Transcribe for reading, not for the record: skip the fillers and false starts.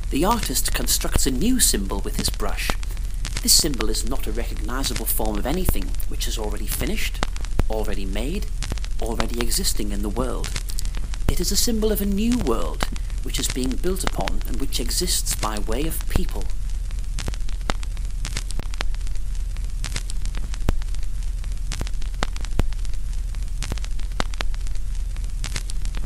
The artist constructs a new symbol with his brush. This symbol is not a recognizable form of anything which is already finished, already made, already existing in the world. It is a symbol of a new world which is being built upon and which exists by way of people.